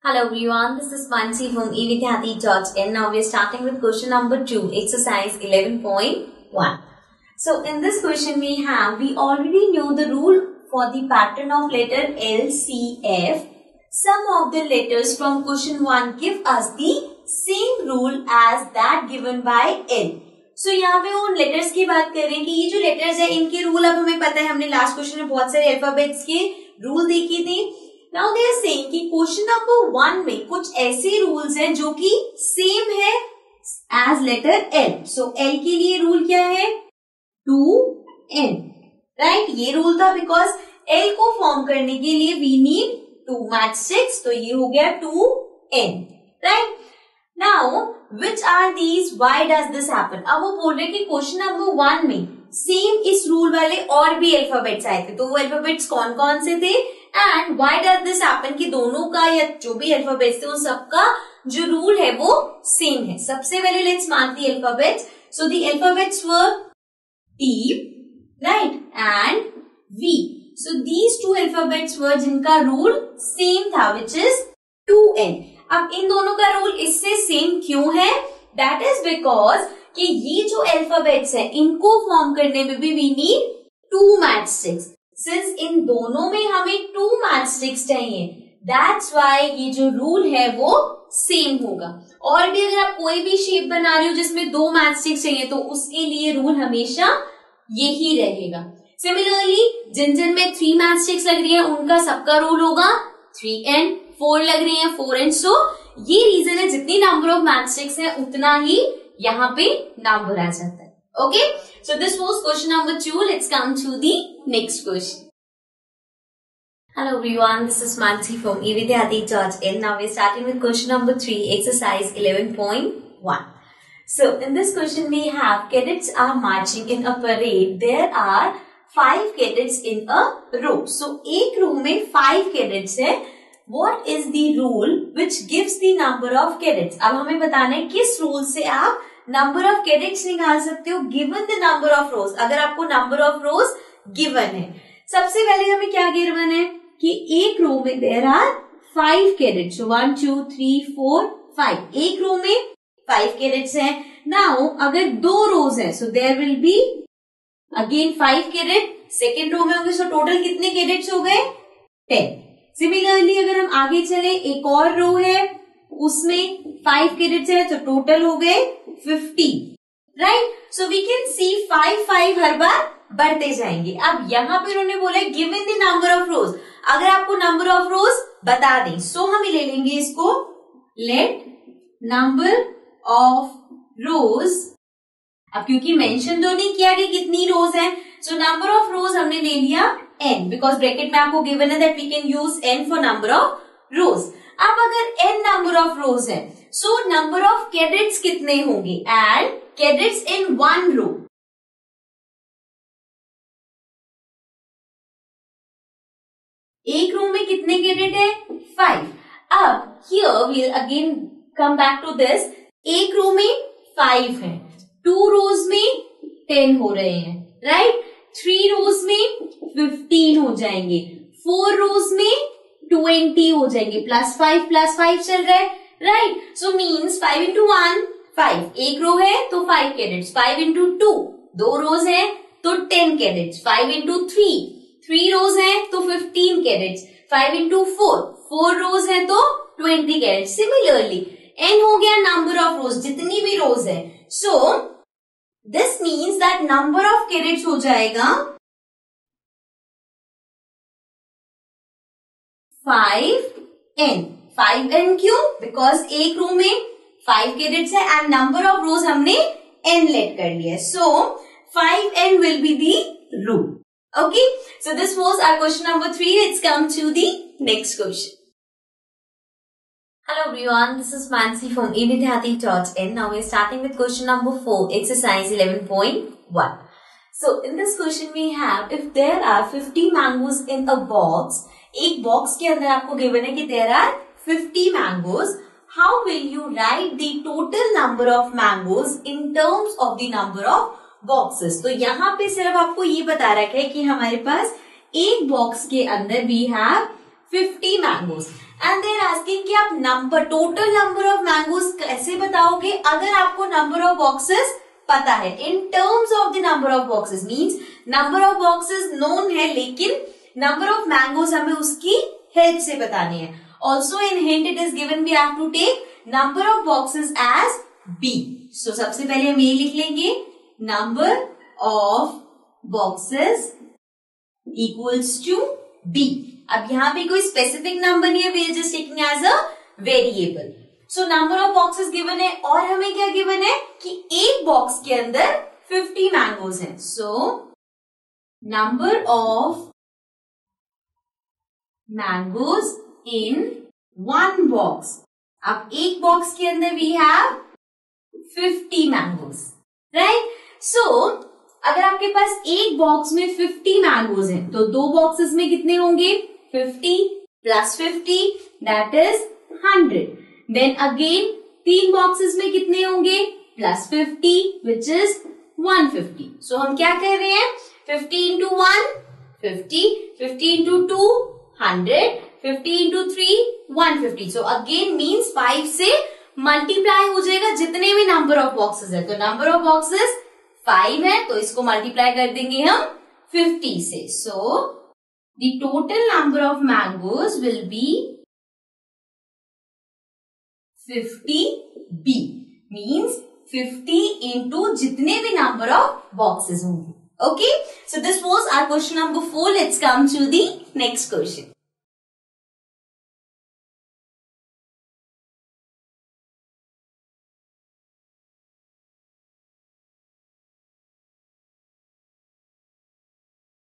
Hello everyone, this is Mansi from evidyati.in. Now we are starting with question number 2, exercise 11.1. So in this question we already know the rule for the pattern of letter L, C, F. Some of the letters from question 1 give us the same rule as that given by L. So यहाँ पे उन letters की बात कर रहे हैं कि ये जो लेटर्स है इनके रूल अब हमें पता है, हमने लास्ट क्वेश्चन में बहुत सारे अल्फाबेट्स के रूल देखे थे. नाउ दे आर सेइंग कि क्वेश्चन नंबर 1 में कुछ ऐसे रूल्स हैं जो कि सेम है as letter L. So L के लिए रूल क्या है? 2n, right. ये रूल था बिकॉज एल को फॉर्म करने के लिए वी नीड 2 मैच 6, तो ये हो गया 2n, right. Now which are these, why does this happen? अब वो बोल रहे कि क्वेश्चन नंबर 1 में सेम इस रूल वाले और भी अल्फाबेट्स आए थे, तो वो अल्फाबेट्स कौन कौन से थे and why does this happen कि दोनों का या जो भी अल्फाबेट्स थे उन सबका जो रूल है वो सेम है. सबसे पहले let's mark the alphabets. So the alphabets were T, right, and V. So these two alphabets were जिनका रूल सेम था विच इज 2n. अब इन दोनों का रूल इससे सेम क्यों है? दैट इज बिकॉज कि ये जो अल्फाबेट्स है इनको फॉर्म करने में भी वी नीड 2 मैच 6. सिंस इन दोनों में हमें 2 मैच 6 चाहिए, दैट्स व्हाई ये जो रूल है वो सेम होगा. और भी अगर आप कोई भी शेप बना रहे हो जिसमें 2 मैच 6 चाहिए तो उसके लिए रूल हमेशा यही रहेगा. सिमिलरली जिन जिन में 3 मैच 6 लग रही है उनका सबका रूल होगा 3n. 4 लग रही है 4n. सो ये रीजन है जितनी नंबर ऑफ मैच 6 है उतना ही यहाँ पे नंबर आ जाता है. Okay, so this was question number 2. Let's come to the next question. Hello everyone, this is Mansi from evidyati.in. Now we're starting with question number 3, exercise 11.1. So in this question we have cadets are marching in a parade. There are 5 cadets in a row. So एक row में 5 cadets है. What is the rule which gives the number of cadets? अब हमें बताना है किस rule से आप नंबर ऑफ कैडेट्स निकाल सकते हो given the number of rows. अगर आपको नंबर ऑफ रोज गिवन है, सबसे पहले हमें क्या गिवन है कि एक रो में देयर आर 5 कैडेट्स. 1 2 3 4 5. एक रो में 5 कैडेट्स हैं. नाउ अगर 2 रोज है so there will be again 5 cadet. Second row में होंगे सो टोटल कितने कैडेट्स हो गए? 10. सिमिलरली अगर हम आगे चले, एक और रो है उसमें 5 कैडेट्स है तो टोटल हो गए 50, right. So we can see 5 हर बार बढ़ते जाएंगे. अब यहाँ पे उन्होंने बोला given the number of rows. अगर आपको नंबर ऑफ रोज बता दें सो हम ले लेंगे इसको लेट नंबर ऑफ रोज. अब क्योंकि मेंशन तो नहीं किया कि कितनी रोज है, सो नंबर ऑफ रोज हमने ले लिया n बिकॉज ब्रैकेट में आपको गिवन है that we can use n for number of rows. अब अगर n नंबर ऑफ रोज है सो नंबर ऑफ कैडेट्स कितने होंगे एंड कैडेट्स इन 1 रो. एक रो में कितने कैडेट है? 5. अब here we will again come back to this. एक रो में 5 है, 2 रोज में 10 हो रहे हैं, राइट. 3 रोज में 15 हो जाएंगे, 4 रोज में 20 हो जाएंगे, प्लस 5 चल रहा है, राइट. So means 5 into 1 5. एक रो है तो 5 कैडेट्स. 5 into 2 2 रोज है तो 10 कैडेट्स. 5 into 3 रोज है तो 15 कैडेट्स. 5 into 4 रोज है तो 20 कैडेट्स. सिमिलरली n हो गया नंबर ऑफ रोज, जितनी भी रोज है. So this means that number of cadets हो जाएगा 5n. 5n क्यों? बिकॉज एक रो में 5 कैडेट्स है एंड नंबर ऑफ रोज हमने n लेट कर लिया. So 5n will be the rule. Okay, so this was our question number 3. Let's come to the next question. Hello everyone, this is Mansi from evidyati.in. Now we are starting with question number 4, exercise 11.1. So in this question we have, if there are 50 mangoes in a box, एक box के अंदर आपको given है कि there are 50 mangoes, how will you write the total number of mangoes in terms of the number of boxes? तो यहाँ पे सिर्फ आपको ये बता रखा है कि हमारे पास एक बॉक्स के अंदर we have 50 mangoes and they are asking कि आप number total number of mangoes कैसे बताओगे अगर आपको नंबर ऑफ बॉक्सेस पता है. In terms of the number of boxes means number of boxes known है लेकिन नंबर ऑफ मैंगोज हमें उसकी हेल्प से बतानी है. Also in hint it is given we have to take number of boxes as B. So सबसे पहले हम ये लिख लेंगे number of boxes equals to B. अब यहाँ पे कोई स्पेसिफिक नंबर नहीं है, we are just taking as a variable. So number of boxes given है और हमें क्या गिवन है कि एक बॉक्स के अंदर 50 मैंगोज हैं. So number of mangoes in one box. अब एक बॉक्स के अंदर we have 50 mangoes, right. So अगर आपके पास एक बॉक्स में 50 मैंगोज हैं तो दो बॉक्सेस में कितने होंगे 50 plus 50 that is 100. Then again तीन बॉक्सेस में कितने होंगे प्लस 50 विच इज 150. सो हम क्या कर रहे हैं 50 into 1 50, 50 into 2 100, 50 into 3 150. So again means 5 से मल्टीप्लाई हो जाएगा जितने भी नंबर ऑफ बॉक्सेस है. तो नंबर ऑफ बॉक्सेस 5 है तो इसको मल्टीप्लाई कर देंगे हम 50 से. So the total number of mangoes will be 50b means 50 into जितने भी नंबर ऑफ बॉक्सेस होंगे. Okay, so this was our question number 4. Let's come to the next question.